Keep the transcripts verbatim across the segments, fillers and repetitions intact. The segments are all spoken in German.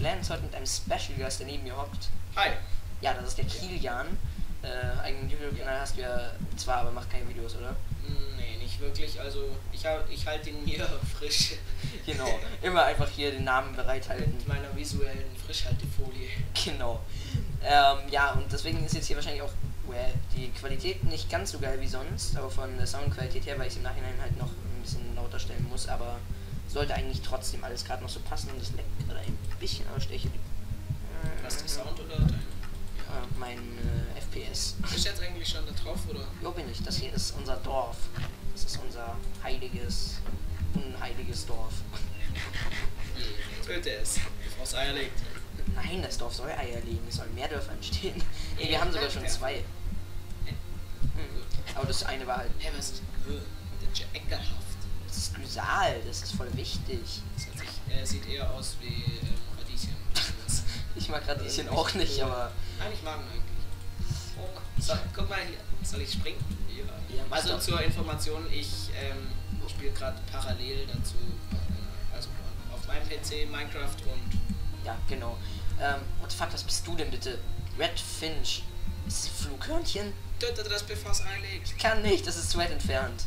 Clans heute mit einem Special Gast, der neben mir hockt. Hi. Ja, das ist der Kilian. Äh, eigenen YouTube-Kanal hast du ja zwar, aber macht keine Videos, oder? Nee, nicht wirklich. Also ich hab, ich halte ihn mir frisch. Genau. Immer einfach hier den Namen bereithalten. Mit meiner visuellen Frischhaltefolie. Genau. Ähm, ja, und deswegen ist jetzt hier wahrscheinlich auch well, die Qualität nicht ganz so geil wie sonst, aber von der Soundqualität her, weil ich es im Nachhinein halt noch ein bisschen lauter stellen muss, aber sollte eigentlich trotzdem alles gerade noch so passen und es leckt gerade ein bisschen, aber steche. Hast du Sound oder dein? Ja, mein äh, F P S. Bist du jetzt eigentlich schon da drauf, oder? Jo, bin ich. Das hier ist unser Dorf. Das ist unser heiliges, unheiliges Dorf. Töte es, bevor es Eier legt. Nein, das Dorf soll Eier legen. Es sollen mehr Dörfer entstehen. Nee, wir haben sogar schon zwei. Mhm. Aber das eine war halt... Hä, was ist das? Ist ekelhaft. Das ist Gysal, das ist voll wichtig. Das hat sich, äh, sieht eher aus wie ähm, Radieschen. Ich mag Radieschen auch nicht, aber... Nein, ich mag ihn eigentlich. Oh, so, guck mal hier. Soll ich springen? Ja. Ja, mach Also doch. zur Information, ich ähm, spiele gerade parallel dazu, äh, also auf meinem P C Minecraft und... Ja, genau. Ähm, what the fuck, was bist du denn bitte? Red Finch. Ist das ein Flughörnchen? Töte das, bevor es Eier legt. Kann nicht, das ist zu weit entfernt.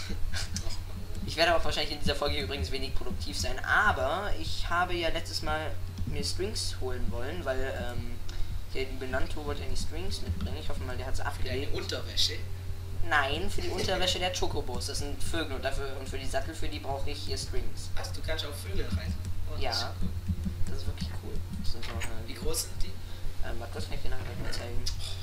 Ich werde auch wahrscheinlich in dieser Folge übrigens wenig produktiv sein, aber ich habe ja letztes Mal mir Strings holen wollen, weil ähm, der liebe Nanto wollte ja die Strings mitbringen. Ich hoffe mal, der hat es Deine abgelegt. Unterwäsche. Nein, für die Unterwäsche der Chocobos. Das sind Vögel und dafür und für die Sattel, für die brauche ich hier Strings. Ach, du kannst auf Vögel reisen. Oh, Ja. das ist cool. Das ist wirklich cool. Das sind auch, Wie äh, groß sind die? ähm, warte, das kann ich dir nachher mal zeigen.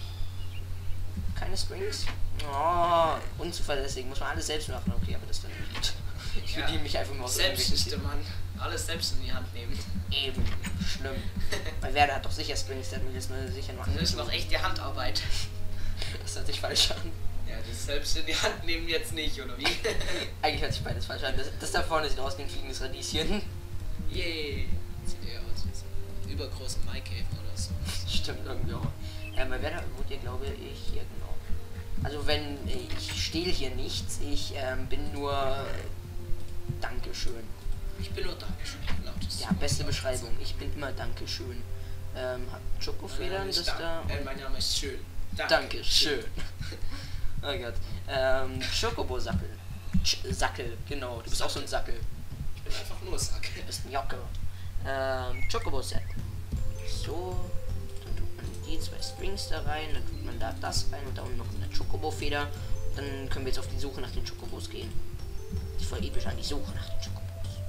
Keine Strings? Oh, unzuverlässig. Muss man alles selbst machen. Okay, aber das dann nicht. Ich Ja. bediene mich einfach nur aus Selbst ist der irgendwelchen- Mann. Alles selbst in die Hand nehmen. Eben. Schlimm. Weil Werder hat doch sicher Strings, der hat mir das nur sicher noch Das ist noch echte Handarbeit. Das hört sich falsch an. Ja, das selbst in die Hand nehmen jetzt nicht, oder wie? Eigentlich hört sich beides falsch an. Das, das da vorne sieht aus wie ein fliegendes Radieschen. Yay. Sieht eher aus wie so ein übergroßen Maikäfer oder so. Stimmt irgendwie auch. Ja, bei Werder wohnt ihr, glaube ich, hier genau. Also wenn, ich stehle hier nichts, ich ähm, bin nur Dankeschön. Ich bin nur Dankeschön. Lautes Ja, beste Beschreibung. Ich bin immer Dankeschön. Ähm, hat Schokofedern, das da. Äh, mein Name ist Schön. Dankeschön. Oh Gott. Ähm, Chocobo-Sackel. Ch- Sackel, genau. Du bist auch so ein Sackel. Ich bin einfach nur Sack. Du bist ein Jocke. Ähm, Chocobo-Set. So. Dann tut man die zwei Strings da rein, dann tut man da das rein und da unten noch eine Chocobo-Feder. Dann können wir jetzt auf die Suche nach den Chocobos gehen. Ich voll episch an die Suche nach den Chocobos.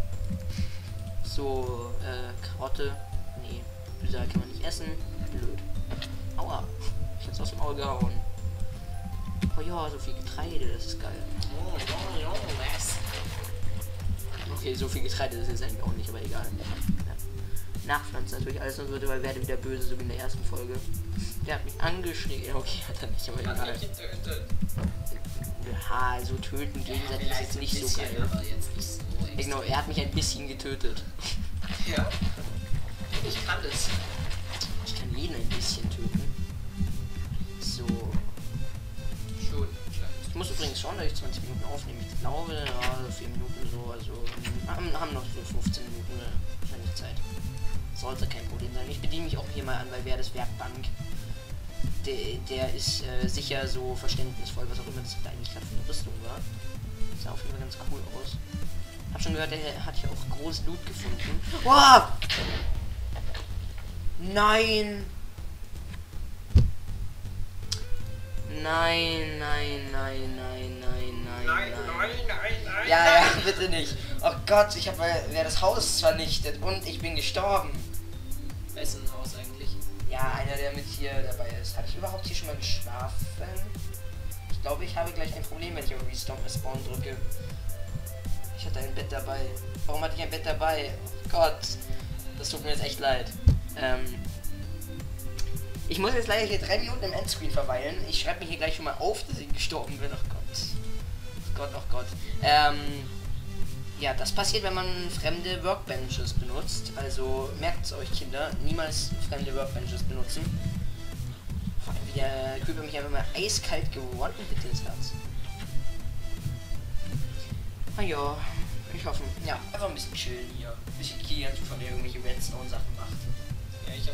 So, äh, Karotte. Nee, Düsal kann man nicht essen. Blöd. Aua. Ich hab's aus dem Auge gehauen. Oh ja, so viel Getreide, das ist geil. Oh, oh, oh, was? Okay, so viel Getreide ist jetzt eigentlich auch nicht, aber egal. Ja. Nachpflanzen natürlich alles, sonst würde weil werde wieder böse, so wie in der ersten Folge. Der hat mich angeschrien. Okay, hat er nicht, aber Hat egal. mich getötet. Ja, so töten gegenseitig ist jetzt nicht so geil. Aber jetzt nicht so Ja, genau, er hat mich ein bisschen getötet. Ja. Ich kann das. Ich kann jeden ein bisschen töten. So. Schon. Ich muss übrigens schauen, dass ich zwanzig Minuten aufnehme. Ich glaube, ja, so vier Minuten so, also haben, haben noch so fünfzehn Minuten äh, wahrscheinlich Zeit. Sollte kein Problem sein. Ich bediene mich auch hier mal an, weil wer das Werkbank, der, der ist äh, sicher so verständnisvoll, was auch immer das da eigentlich gerade für eine Rüstung war. Sah auf jeden Fall ganz cool aus. Hab schon gehört, der hat ja auch groß Loot gefunden. Wow! Nein! Nein, nein, nein, nein, nein, nein, Nein, nein, nein, nein. Ja, nein. ja, bitte nicht. Oh Gott, ich habe wer das Haus vernichtet und ich bin gestorben. Wessen Haus eigentlich? Ja, einer, der mit hier dabei ist. Habe ich überhaupt hier schon mal geschlafen? Ich glaube, ich habe gleich ein Problem, wenn ich auf Restore Spawn drücke. Ich hatte ein Bett dabei. Warum hatte ich ein Bett dabei? Oh Gott, das tut mir jetzt echt leid. Ähm, ich muss jetzt leider hier drei Minuten im Endscreen verweilen. Ich schreibe mir hier gleich schon mal auf, dass ich gestorben bin. Oh Gott. Oh Gott, oh Gott. Ähm, ja, das passiert, wenn man fremde Workbenches benutzt. Also merkt es euch, Kinder, niemals fremde Workbenches benutzen. Vor allem, wie der Creeper mich einfach mal eiskalt gewonnen hätte ins Herz. Ah ja, ich hoffe, ja, einfach ein bisschen chillen hier. Ein bisschen Kilian zuschauen, der irgendwelche Redstone-Sachen macht.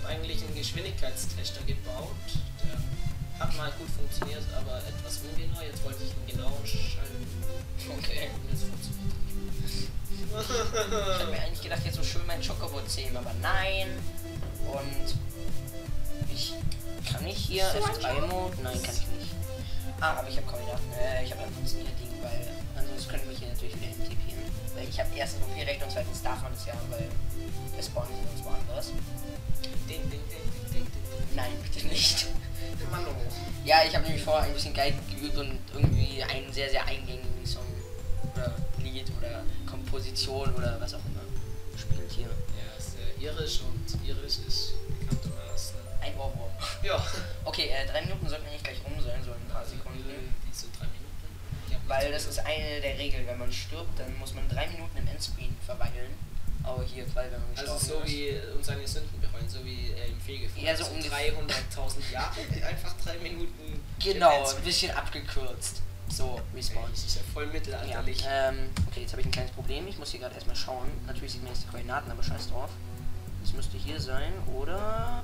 eigentlich einen Geschwindigkeitstester gebaut. Der hat mal gut funktioniert, aber etwas ungenau. Jetzt wollte ich ihn genau schalten. Okay. Und jetzt funktioniert er nicht. Ich habe mir eigentlich gedacht, jetzt so schön mein Chocobo zähmen, aber nein. Und ich kann nicht hier F drei Mode. Nein, kann ich nicht. Ah, aber ich habe Koordinaten. Äh, ich habe ein Funktionier-Ding, weil ansonsten können wir hier natürlich wieder hintippen. Weil ich habe erstens O P-Recht und zweitens darf man das ja, weil der Spawn ist uns woanders. Ding, ding, ding, ding, ding, ding. Nein, bitte nicht. Mann, oh. Ja, ich habe nämlich vorher ein bisschen Geige geübt und irgendwie einen sehr, sehr eingängigen Song oder Lied oder Komposition oder was auch immer spielt hier. Ja, ist äh, irisch und irisch ist bekanntermaßen. Ein Ohrwurm. Ja. Okay, äh, drei Minuten sollten eigentlich gleich rum sein, so in ein paar Sekunden. Die so drei Minuten. Ja, Weil das ist eine der Regeln, wenn man stirbt, dann muss man drei Minuten im Endscreen verweilen. Aber hier, weil wenn man Also gestorben so ist. wie und seine Sünden bereuen, so wie äh, im Fegefeuer. Ja, so also ungefähr. dreihunderttausend Jahre, einfach drei Minuten. Genau, im ein bisschen abgekürzt. So, Respawn. Das ist ja voll Ja, mittelalterlich. ähm, okay, jetzt habe ich ein kleines Problem. Ich muss hier gerade erstmal schauen. Natürlich sieht man jetzt die Koordinaten, aber scheiß drauf. Das müsste hier sein, oder?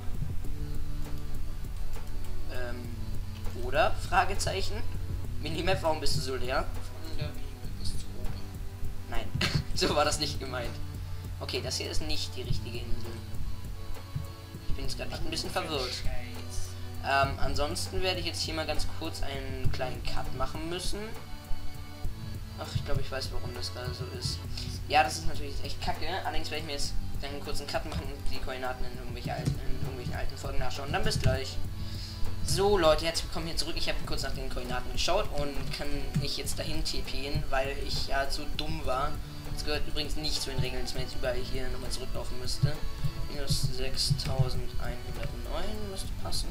Ähm, oder? Fragezeichen. Minimap, warum bist du so leer? Von der Minimap bis zu oben. Nein, so war das nicht gemeint. Okay, das hier ist nicht die richtige Insel. Ich bin jetzt gerade echt ein bisschen verwirrt. Scheiß. Ähm, ansonsten werde ich jetzt hier mal ganz kurz einen kleinen Cut machen müssen. Ach, ich glaube, ich weiß, warum das gerade so ist. Ja, das ist natürlich echt kacke. Allerdings werde ich mir jetzt dann einen kurzen Cut machen und die Koordinaten in, irgendwelche alten, in irgendwelchen alten Folgen nachschauen. Dann bis gleich. So, Leute, herzlich willkommen hier zurück. Ich habe kurz nach den Koordinaten geschaut und kann mich jetzt dahin TPen, weil ich ja zu dumm war. Das gehört übrigens nicht zu den Regeln, dass man jetzt überall hier nochmal zurücklaufen müsste. Minus sechstausendeinhundertneun müsste passen.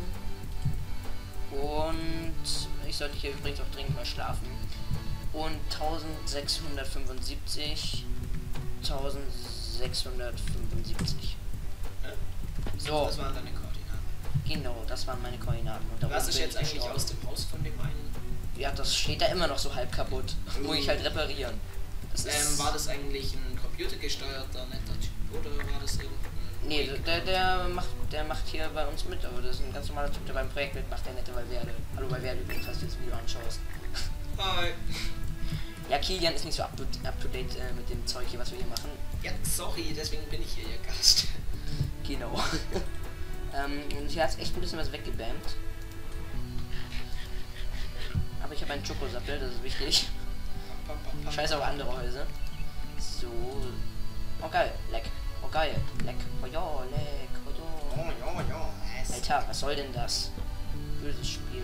Und ich sollte hier übrigens auch dringend mal schlafen. Und eintausendsechshundertfünfundsiebzig. eintausendsechshundertfünfundsiebzig. So, Das waren deine Koordinaten. genau, das waren meine Koordinaten. Und da Was oben ist bin jetzt ich eigentlich gestorben. aus dem Haus von dem einen? Ja, das steht da immer noch so halb kaputt. Muss ich halt reparieren. Das ist Ähm, war das eigentlich ein computergesteuerter netter Typ oder war das irgendein... Nee, der, der macht der macht hier bei uns mit, aber das ist ein ganz normaler Typ, der beim Projekt mitmacht, der nette Valverde. Hallo Valverde, übrigens, falls du das Video anschaust. Hi. Ja, Kilian ist nicht so up to, up to date äh, mit dem Zeug hier, was wir hier machen. Ja, sorry, deswegen bin ich hier, ihr Gast. Genau. ähm, und hier hat es echt ein bisschen was weggebammt. Aber ich habe einen Chocosappel, das ist wichtig. Scheiß auf andere Häuser. So. Oh geil, leck. Oh geil, leck. Oh ja, leck. Oh Oh, ja. ja, ja. Alter, was soll denn das? Böses Spiel.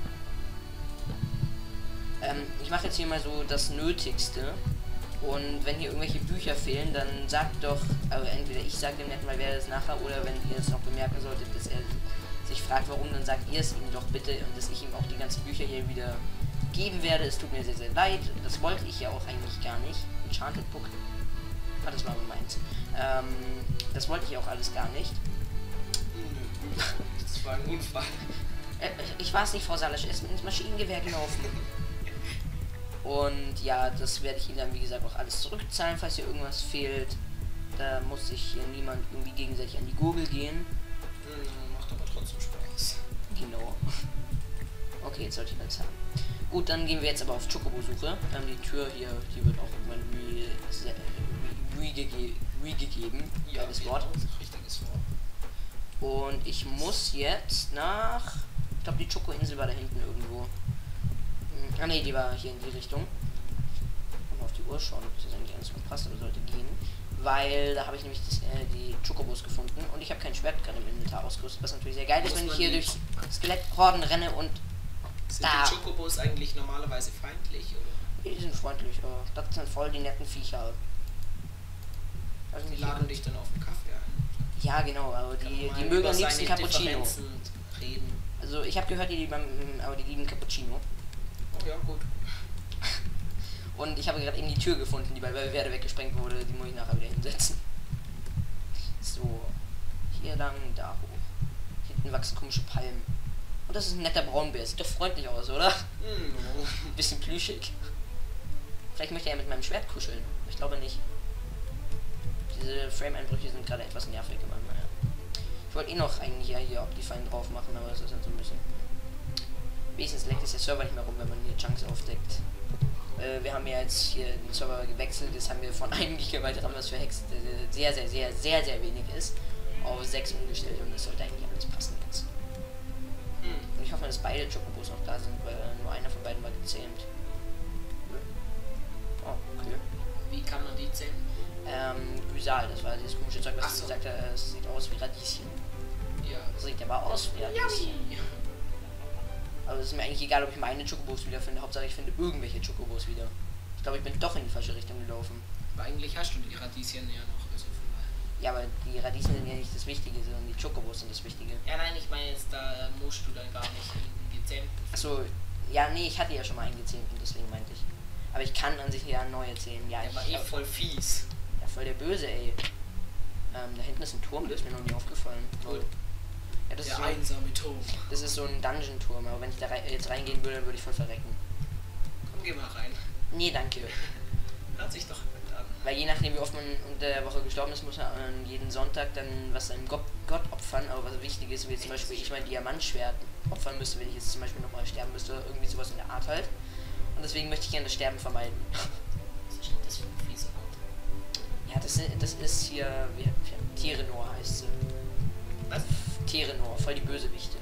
Ähm, ich mache jetzt hier mal so das Nötigste. Und wenn hier irgendwelche Bücher fehlen, dann sagt doch, also entweder ich sage dem netten, weil wer das nachher, oder wenn ihr es noch bemerken solltet, dass er sich fragt, warum, dann sagt ihr es ihm doch bitte und dass ich ihm auch die ganzen Bücher hier wieder geben werde. Es tut mir sehr, sehr leid. Das wollte ich ja auch eigentlich gar nicht. Enchanted Book. Ah, das war meins. Ähm, das wollte ich auch alles gar nicht. Das war ein Unfall. Äh, ich war es nicht, Frau Salasch, er ist ins Maschinengewehr gelaufen. Und ja, das werde ich ihm dann wie gesagt auch alles zurückzahlen, falls hier irgendwas fehlt. Da muss sich hier niemand irgendwie gegenseitig an die Gurgel gehen. Hm, macht aber trotzdem Spaß. Genau. Okay, jetzt sollte ich das haben. Gut, dann gehen wir jetzt aber auf Chocobo-Suche. Ähm, die Tür hier, die wird auch irgendwann re, re, re, re, re gegeben. Ja, Geiles Wort. Richtiges Wort. Und ich muss jetzt nach... Ich glaube, die Choco-Insel war da hinten irgendwo. Hm, ah ne, die war hier in die Richtung. Mal auf die Uhr schauen, ob das eigentlich alles so passt, aber sollte gehen. Weil da habe ich nämlich das, äh, die Chocobos gefunden und ich habe kein Schwert gerade im Inventar ausgerüstet, was natürlich sehr geil ist, wenn ich hier durch Skeletthorden renne und Sind da. die Chocobos eigentlich normalerweise feindlich, oder? Die sind freundlich, aber das sind voll die netten Viecher. Also Die nicht laden dich dann auf den Kaffee ein. Ja, genau, aber Kann die, man die mal mögen über am liebsten seine Cappuccino. Differenzen reden. Also ich habe gehört, die lieben, aber die lieben Cappuccino. Oh ja, gut. Und ich habe gerade eben die Tür gefunden, die bei Valverde weggesprengt wurde. Die muss ich nachher wieder hinsetzen. So. Hier lang, da hoch. Hinten wachsen komische Palmen. Und das ist ein netter Braunbär. Sieht doch freundlich aus, oder? Hm, oh. Bisschen plüschig. Vielleicht möchte er mit meinem Schwert kuscheln. Ich glaube nicht. Diese Frame-Einbrüche sind gerade etwas nervig, aber naja. Ich wollte eh noch eigentlich ja hier Optifine drauf machen, aber das ist halt so ein bisschen. Wenigstens leckt es der Server nicht mehr rum, wenn man hier Chunks aufdeckt. Äh, wir haben ja jetzt hier den Server gewechselt, das haben wir von einem Gigabyte RAM, was für Hex äh, sehr, sehr, sehr, sehr, sehr wenig ist, auf sechs umgestellt und das sollte eigentlich alles passen jetzt. Hm. Und ich hoffe, dass beide Chocobos noch da sind, weil nur einer von beiden war gezähmt. Oh, okay. Wie kann man die zählen? Ähm, Gysal, das war dieses komische Zeug, was Ach ich so. gesagt habe, es sieht aus wie Radieschen. Ja. Sieht aber aus wie Radieschen. Yummy. Aber es ist mir eigentlich egal, ob ich meine Chocobos wieder finde. Hauptsache ich finde irgendwelche Chocobos wieder. Ich glaube, ich bin doch in die falsche Richtung gelaufen. Aber eigentlich hast du die Radieschen ja noch. Also von daher. Ja, aber die Radieschen sind ja nicht das Wichtige, sondern die Chocobos sind das Wichtige. Ja, nein, ich meine jetzt, da äh, musst du dann gar nicht in gezähmten. Achso, ja, nee, ich hatte ja schon mal einen gezähmt und deswegen meinte ich. Aber ich kann an sich ja neu erzählen. Ja, Der ich, war eh voll fies. ja, voll der Böse, ey. Ähm, da hinten ist ein Turm, der ist mir noch nie aufgefallen. Cool. Ja, das, Der ist so, einsame Turm. das ist so ein Dungeon-Turm, aber wenn ich da rei jetzt reingehen würde, dann würde ich voll verrecken. Komm, geh mal rein. Nee, danke. Hört sich doch gut an. Weil je nachdem, wie oft man unter der Woche gestorben ist, muss man an jeden Sonntag dann was seinem Gott, Gott opfern. Aber was wichtig ist, wie jetzt zum Beispiel ich mein Diamantschwert opfern müsste, wenn ich jetzt zum Beispiel nochmal sterben müsste, irgendwie sowas in der Art halt. Und deswegen möchte ich gerne das Sterben vermeiden. Was ist denn das für ein fieser Gott? Ja, das, das ist hier, wie, wie Tirenor heißt sie. Was? Tirenor, voll die Bösewichte.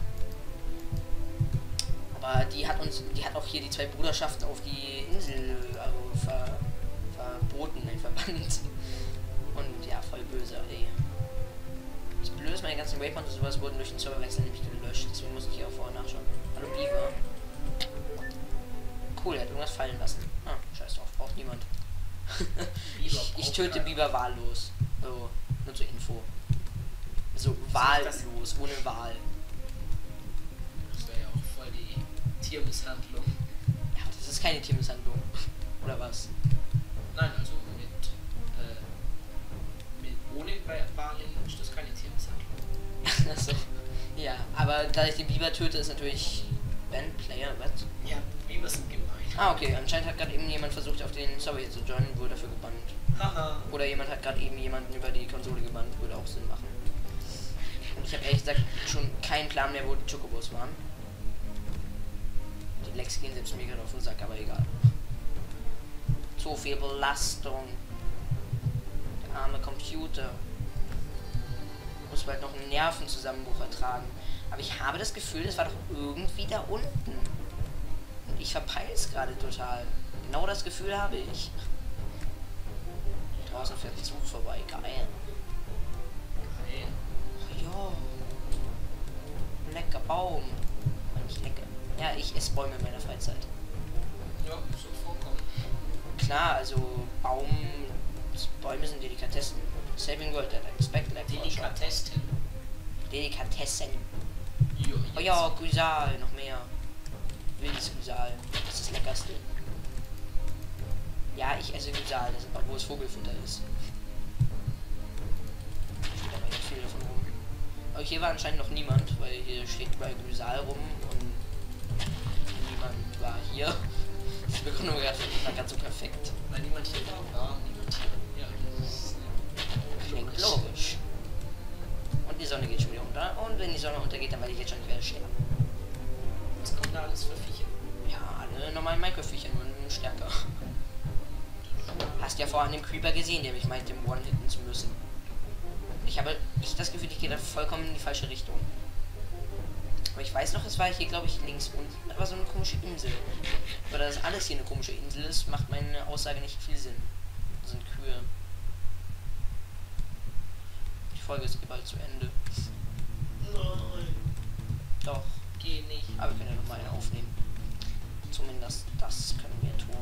Aber die hat uns, die hat auch hier die zwei Bruderschaften auf die Insel also ver, verboten, nein, verbannt. Und ja, voll böse, ey. Das Blöde ist, meine ganzen Waypoints und sowas wurden durch den Serverwechsel nämlich gelöscht, deswegen muss ich hier auch vorher nachschauen. Hallo Beaver. Cool, er hat irgendwas fallen lassen. Ah, scheiß drauf, braucht niemand. ich, ich töte Biber wahllos. So, nur zur Info. So, wahllos, ohne Wahl. Das wäre ja auch voll die Tiermisshandlung. Ja, das ist keine Tiermisshandlung. Oder was? Nein, also mit, äh, mit ohne Wahl ist das keine Tiermisshandlung. Achso. Ja, aber da ich den Biber töte, ist natürlich Bandplayer, was? Ja, Biber sind gemein. Ah, okay, anscheinend hat gerade eben jemand versucht, auf den Server hier zu joinen und wurde dafür gebannt. Haha. Oder jemand hat gerade eben jemanden über die Konsole gebannt, würde auch Sinn machen. Und ich habe ehrlich gesagt schon keinen Plan mehr, wo die Chocobos waren. Die Lecks gehen selbst mir gerade auf den Sack, aber egal. Zu viel Belastung. Der arme Computer. Muss bald noch einen Nervenzusammenbruch ertragen. Aber ich habe das Gefühl, das war doch irgendwie da unten. Und ich verpeile es gerade total. Genau das Gefühl habe ich. Draußen fährt ein Zug vorbei. Geil. Geil. Ja. Lecker Baum. Nicht lecker. Ja, ich esse Bäume in meiner Freizeit. Ja, so vorkommen. Klar, also Baum. Bäume sind Delikatessen. Saving World, that I expect like Delikatessen. Delikatessen. Jo, Oh ja, Gusal, noch mehr. Wildes Gusal. Das ist das Leckerste. Ja, ich esse Gusal, das ist auch, wo es Vogelfutter ist. Steht aber nicht viel davon rum. Aber hier war anscheinend noch niemand, weil hier steht überall Gusal rum und niemand war hier. Die Begründung war gerade so perfekt. Weil niemand hier war, war niemand hier. Ja, das ist äh, Klingt logisch. Und die Sonne geht schon wieder unter. Und wenn die Sonne untergeht, dann werde ich jetzt schon nicht wieder sterben. Was kommt da alles für Viecher? Ja, alle normalen Minecraft-Viecher, nur stärker. Hast ja vorhin den Creeper gesehen, der mich meinte, im One-Hitten zu müssen. Ich habe ich das Gefühl, ich gehe da vollkommen in die falsche Richtung. Aber ich weiß noch, es war hier, glaube ich, links unten. Da war so eine komische Insel. Aber da das alles hier eine komische Insel ist, macht meine Aussage nicht viel Sinn. Das sind Kühe. Die Folge ist bald zu Ende. Nein. Doch. Geh nicht. Aber wir können ja noch mal eine aufnehmen. Zumindest das können wir tun.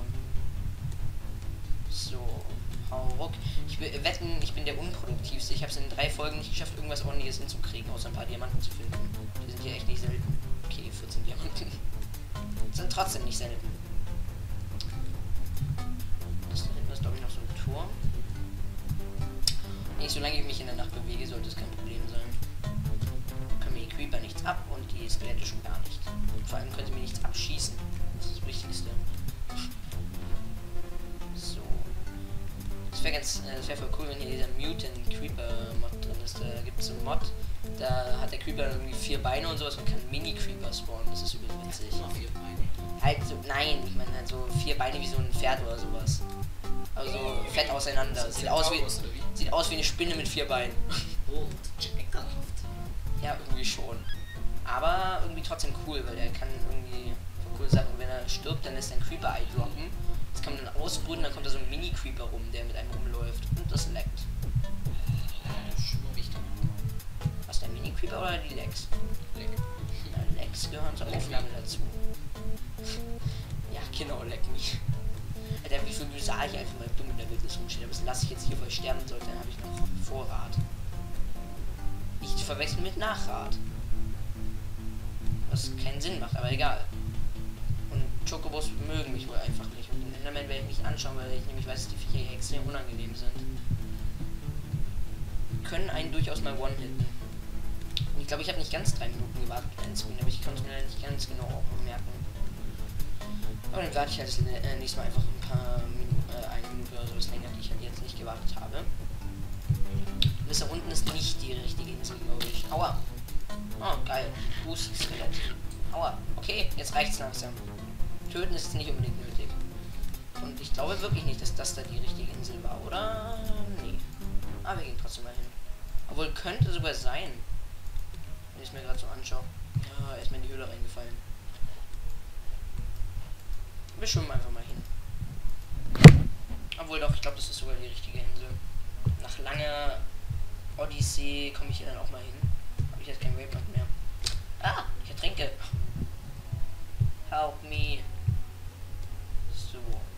So, hau ruck. Ich will wetten, ich bin der unproduktivste. Ich habe es in drei Folgen nicht geschafft, irgendwas ordentliches hinzukriegen, außer ein paar Diamanten zu finden. Die sind hier echt nicht selten. Okay, vierzehn Diamanten. Sind trotzdem nicht selten. Das da hinten ist, glaube ich, noch so ein Turm. Nicht solange ich mich in der Nacht bewege, sollte es kein Problem sein. Können mir die Creeper nichts ab und die Skelette schon gar nicht. Und vor allem könnte mir nichts abschießen. Das ist das Wichtigste. So. Das wäre ganz, äh, das wäre voll cool, wenn hier dieser Mutant Creeper Mod drin ist. Da gibt es einen Mod, Da hat der Creeper irgendwie vier Beine und sowas und kann Mini-Creeper spawnen. Das ist übel witzig. Immer vier Beine. Halt so, nein, ich meine halt so vier Beine wie so ein Pferd oder sowas. Also so fett auseinander. Sieht aus, wie, sieht aus wie eine Spinne mit vier Beinen. Oh, ekelhaft. Ja, irgendwie schon. Aber irgendwie trotzdem cool, weil er kann irgendwie coole Sachen. Wenn er stirbt, dann lässt er ein Creeper-Ei droppen. Das kann man dann ausbrüten, dann kommt da so ein Mini-Creeper rum, der mit einem rumläuft. Und das leckt. Das ist schon mal wichtig. Was, der Mini-Creeper oder die Lecks? Leck. Ja, Lecks gehören zur Aufnahme dazu. Ja, genau, leck mich. Alter, wie viel sah ich einfach mal dumm in der Wildnis rumstehen. Aber das lasse ich jetzt hier, weil ich sterben sollte, dann habe ich noch Vorrat. Nicht zu verwechseln mit Nachrat. Was keinen Sinn macht, aber egal. Und Chocobos mögen mich wohl einfach nicht. Und den Enderman werde ich nicht anschauen, weil ich nämlich weiß, dass die Viecher hier extrem unangenehm sind. Können einen durchaus mal one-hitten. Und ich glaube, ich habe nicht ganz drei Minuten gewartet mit Endscreen, aber ich konnte es mir nicht ganz genau merken. Aber dann warte ich halt das äh, nächstes Mal einfach ein paar Minuten, äh, eine Minute oder sowas länger, die ich halt jetzt nicht gewartet habe. Das da unten ist nicht die richtige Insel, glaube ich. Aua. Oh, geil. Boost-Skelett. Aua. Okay, jetzt reicht's langsam. Töten ist nicht unbedingt nötig. Und ich glaube wirklich nicht, dass das da die richtige Insel war, oder? Nee. Aber wir gehen trotzdem mal hin. Obwohl, könnte sogar sein. Wenn ich es mir gerade so anschaue. Ja, erstmal in die Höhle reingefallen. Wir schwimmen einfach mal hin. Obwohl doch, ich glaube, das ist sogar die richtige Insel. Nach langer Odyssee komme ich hier dann auch mal hin. Habe ich jetzt kein Waypoint mehr. Ah, ich ertrinke. Help me. So.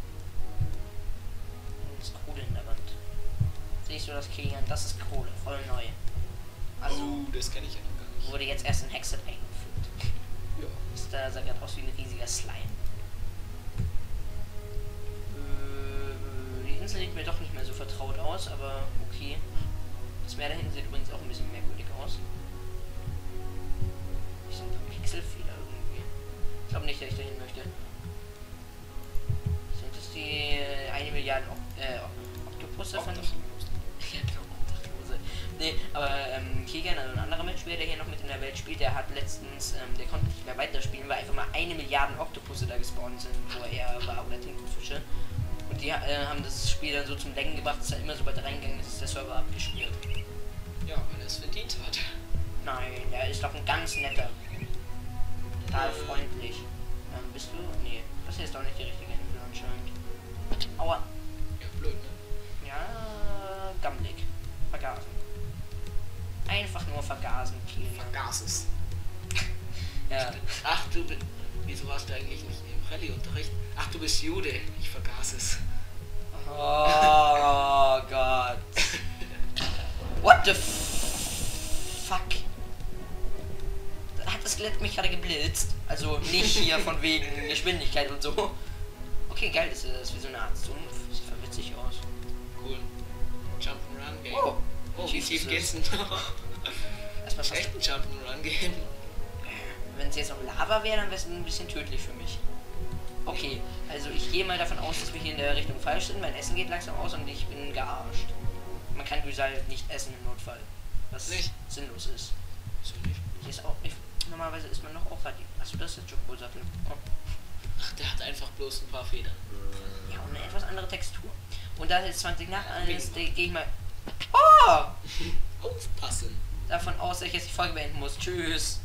Das ist Kohle in der Wand. Siehst du das, Kilian? Das ist Kohle, voll neu. Also, Oh, das kenne ich ja noch gar nicht. wurde jetzt erst in Hexet eingefügt. Ja. Ist da sah gerade aus wie ein riesiger Slime. Äh, die Insel sieht mir doch nicht mehr so vertraut aus, aber okay. Das Meer da hinten sieht übrigens auch ein bisschen merkwürdig aus. Ich sehe ein paar Pixelfehler irgendwie. Ich glaube nicht, dass ich dahin möchte. Sind das die äh, eine Milliarde ok äh, Oktopusse von... Ja, genau, Obdachlose. Nee, aber ähm, Kegan, also ein anderer Mitspieler, der hier noch mit in der Welt spielt, der hat letztens, ähm, der konnte nicht mehr weiterspielen, weil einfach mal eine Milliarde Oktopusse da gespawnt sind, wo er war, oder Tintenfische. Und die äh, haben das Spiel dann so zum Lenken gebracht, dass er immer so weit reingegangen ist, ist der Server abgespielt. Ja, weil er es verdient hat. Nein, der ist doch ein ganz netter. Total Äh. freundlich. Ähm, bist du? Nee, das hier ist doch nicht die richtige Insel anscheinend. Aua. Ja, blöd, ne? Ja, gammelig. Vergasen. Einfach nur vergasen, Kilian. Vergaß es. Ja. Ach, du bist... Wieso warst du eigentlich nicht im Rallye-Unterricht? Ach, du bist Jude. Ich vergaß es. Oh Gott. What the f fuck? Hat das Skelett mich gerade geblitzt? Also nicht hier von wegen Geschwindigkeit und so. Okay, geil, das ist wie so eine Art Sumpf. Sieht voll witzig aus. Cool. Jump'n'Run-Game. Oh, Oh, wie Jesus tief ist- geht's denn noch? Erstmal fast. Echt ein Jump'n'Run-Game? Wenn es jetzt noch Lava wäre, dann wäre es ein bisschen tödlich für mich. Okay, also ich gehe mal davon aus, dass wir hier in der Richtung falsch sind. Mein Essen geht langsam aus und ich bin gearscht. Man kann Grisal nicht essen im Notfall. Was Nicht? sinnlos ist. So nicht. Hier ist auch nicht. Normalerweise ist man noch auch radikal. Achso, das ist der Choco-Sattel. Oh. Ach, der hat einfach bloß ein paar Federn. Ja, und eine etwas andere Textur. Und da es jetzt zwanzig nach ist, Wegen- gehe ich mal. Oh! Aufpassen. Davon aus, dass ich jetzt die Folge beenden muss. Tschüss.